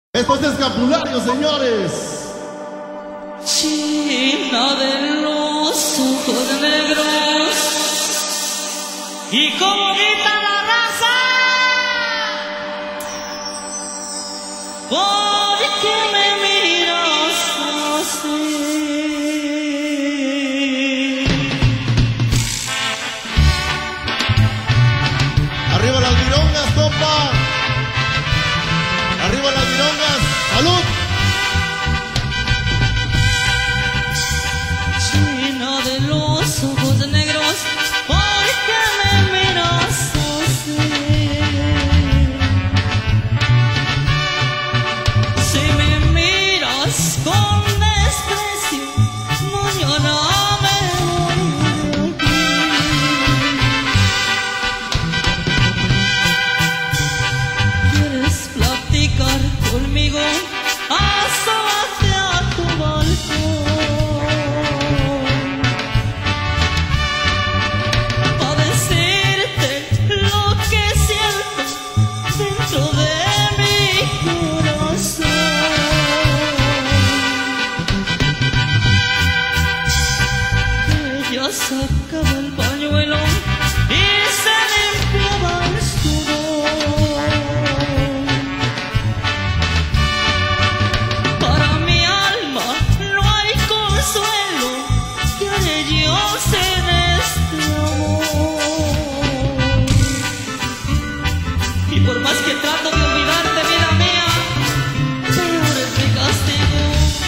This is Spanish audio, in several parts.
Esto es escapulario, señores. China de los ojos negros y como grita la raza, ¿por qué me miras así? Arriba las virongas, compa. Arriba las virongas. ¡Salud! China de los ojos negros, ¿por qué me miras así? Si me miras con desprecio, mañana me voy de aquí. ¿Quieres platicar conmigo? Asómate a tu balcón para decirte lo que siento dentro de mi corazón. Ella sacaba el pañuelo y se limpiaba el sudor. Para mi alma no hay consuelo que haré yo sin este amor. Y por más que trato de olvidarte, vida mía, peor es mi castigo.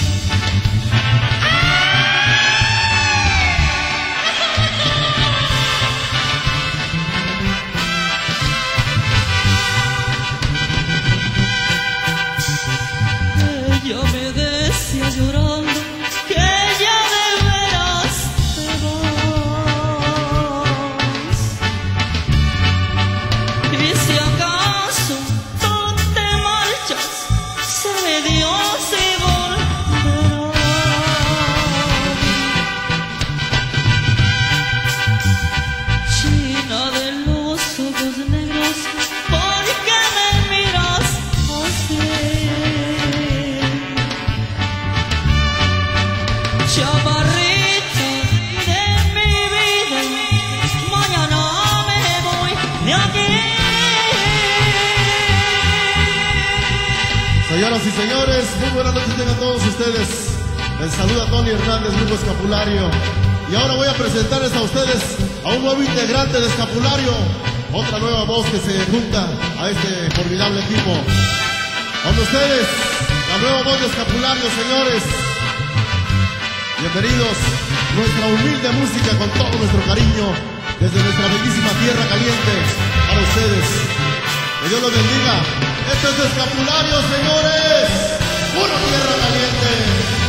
Ella me decía llorando que ya de veras te vas. Y si acaso tú te marchas, sabe Dios si volverás. China de los ojos negros, ¿por qué me miras así? Chaparrita de mi vida, mañana me voy de aquí. Señoras y señores, muy buenas noches tengan todos ustedes. Les saluda Tony Hernández, Grupo Escapulario. Y ahora voy a presentarles a ustedes a un nuevo integrante de Escapulario, otra nueva voz que se junta a este formidable equipo. Con ustedes, la nueva voz de Escapulario, señores. Bienvenidos, nuestra humilde música con todo nuestro cariño, desde nuestra bellísima tierra caliente, para ustedes. Que Dios los bendiga. Esto es Escapulario, señores. ¡Pura tierra caliente!